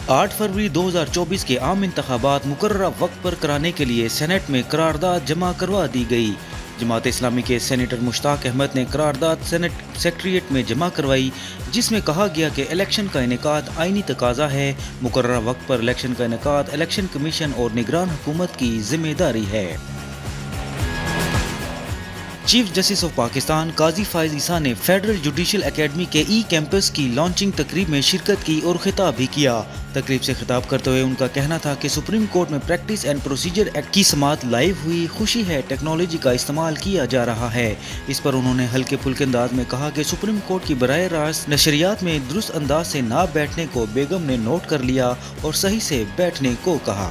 8 फरवरी 2024 के आम इंतखाबात मुकर्ररा वक्त पर कराने के लिए सेनेट में करारदाद जमा करवा दी गई। जमात इस्लामी के सेनेटर मुश्ताक अहमद ने करारदाद सेनेट सेक्रेटेरिएट में जमा करवाई, जिसमें कहा गया कि इलेक्शन का इनेकाद आईनी तकाजा है। मुकर्ररा वक्त पर इलेक्शन का इनेकाद इलेक्शन कमीशन और निगरान हुकूमत की जिम्मेदारी है। Chief justice of Pakistan Qazi Faez Isa ने फेडरल जुडिशल एकेडमी के ई कैंपस की लॉन्चिंग तकरीब में शिरकत की और खिताब भी किया। तकरीब से खिताब करते हुए उनका कहना था कि सुप्रीम कोर्ट में प्रैक्टिस एंड प्रोसीजर एक्ट की समाअत लाइव हुई। खुशी है टेक्नोलॉजी का इस्तेमाल किया जा रहा है। इस पर उन्होंने हल्के फुल्के अंदाज में कहा कि सुप्रीम कोर्ट की बराह रास्त नशरियात में दुरुस्त अंदाज से ना बैठने को बेगम ने नोट कर लिया और सही से बैठने को कहा।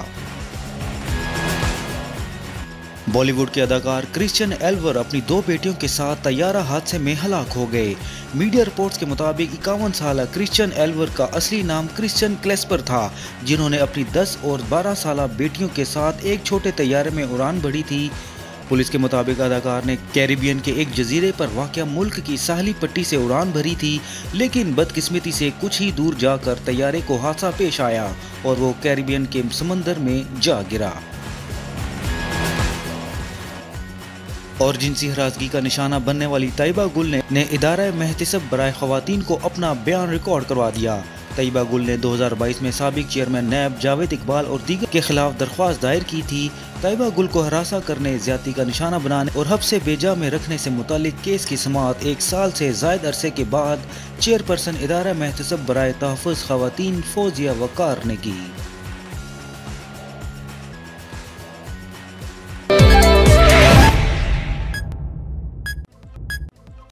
बॉलीवुड के अदाकार क्रिश्चियन एल्वर अपनी 2 बेटियों के साथ तैयारा हादसे में हलाक हो गए। मीडिया रिपोर्ट्स के मुताबिक 51 साला क्रिश्चियन एल्वर का असली नाम क्रिश्चियन क्लेस्पर था, जिन्होंने अपनी 10 और 12 साला बेटियों के साथ एक छोटे तैयारे में उड़ान भरी थी। पुलिस के मुताबिक अदाकार ने कैरिबियन के एक जजीरे पर वाक़या मुल्क की साहली पट्टी से उड़ान भरी थी, लेकिन बदकिस्मती से कुछ ही दूर जाकर तैयारे को हादसा पेश आया और वो कैरिबियन के समंदर में जा गिरा। और जिनसी हरासगी का निशाना बनने वाली तैयबा गुल ने इदारा महतसब बराए ख़वातीन को अपना बयान रिकॉर्ड करवा दिया। तैयबा गुल ने 2022 में साबिक चेयरमैन नैब जावेद इकबाल और दीगर के खिलाफ दरख्वास्त दायर की थी। तैयबा गुल को हरासा करने, ज्यादती का निशाना बनाने और हब्स से बेजा में रखने से मुतालिक केस की समाअत 1 साल से जायद अरसे के बाद चेयरपर्सन इदारा महतसब बराए तहफ़्फ़ुज़ ख़वातीन फौजिया वक़ार ने की।